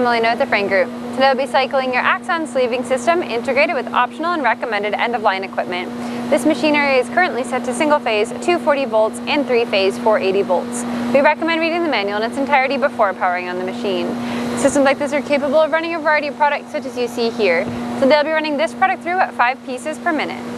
I'm Elena with the Frain Group. Today I'll be cycling your Axon sleeving system integrated with optional and recommended end-of-line equipment. This machinery is currently set to single-phase 240 volts and three-phase 480 volts. We recommend reading the manual in its entirety before powering on the machine. Systems like this are capable of running a variety of products such as you see here. So they'll be running this product through at 5 pieces per minute.